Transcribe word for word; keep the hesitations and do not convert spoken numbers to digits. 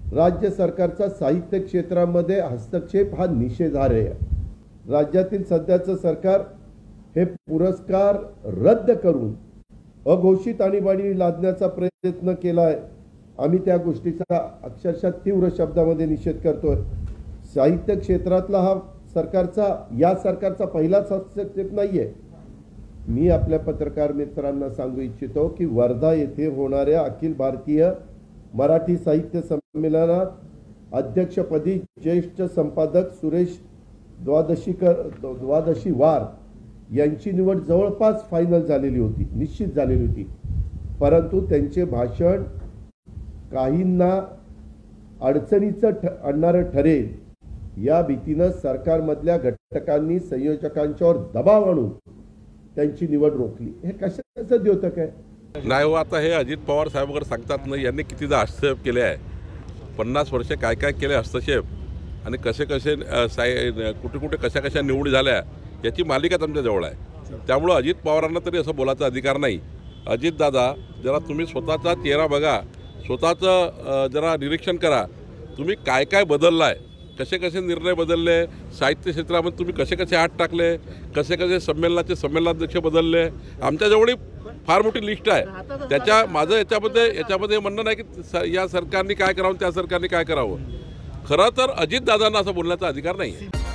राज्य सरकारचा साहित्य क्षेत्रामध्ये हस्तक्षेप हा निषेधार्ह आहे। राज्यातील सध्याचं सरकार हे पुरस्कार रद्द करून अघोषित आणीबाणी लादण्याचा प्रयत्न केलाय। आम्ही त्या गोष्टीचा अक्षरशः तीव्र शब्दामध्ये निषेध करतोय। साहित्य क्षेत्रातला हा सरकारचा या सरकारचा पहिलाच हस्तक्षेप नाहीये। मी आपल्या पत्रकार मित्रांना सांगू इच्छितो की वर्धा येथे होणाऱ्या अखिल भारतीय मराठी साहित्य संमेलनात अध्यक्षपदी ज्येष्ठ संपादक सुरेश द्वादशीकर द्वादशी वार यांची निवड जवळपास फायनल झालेली होती, निश्चित झालेली होती। परंतु त्यांचे भाषण काहींना अडचणीचं आणणारं ठरेल या भीतीनं सरकारमधल्या घटकांनी संयोजकांच्यावर दबाव आणून त्यांची निवड रोखली। हे कशाचं द्योतक आहे? नाही हो, आता हे अजित पवार साहेब वगैरे सांगतात ना, यांनी कितीदा हस्तक्षेप केले आहे, पन्नास वर्ष काय काय केले हस्तक्षेप आणि कसे कसे साय कुठे कुठे कशा कशा निवडी झाल्या याची मालिका तुमच्याजवळ आहे। त्यामुळं अजित पवारांना तरी असं बोलायचा अधिकार नाही। अजितदादा, जरा तुम्ही स्वतःचा चेहरा बघा, स्वतःचं जरा निरीक्षण करा, तुम्ही काय काय बदललं आहे, कसे कसे निर्णय बदलले, साहित्य क्षेत्रामध्ये तुम्ही कसे कसे हात टाकले, कसे कसे संमेलनाचे संमेलनाध्यक्ष बदलले, आमच्याजवळही फार मोठी लिस्ट आहे। त्याच्या माझं याच्यामध्ये याच्यामध्ये म्हणणं नाही की या सरकारने काय करावं त्या सरकारने काय करावं। खरं तर अजितदादांना असं बोलण्याचा अधिकार नाही।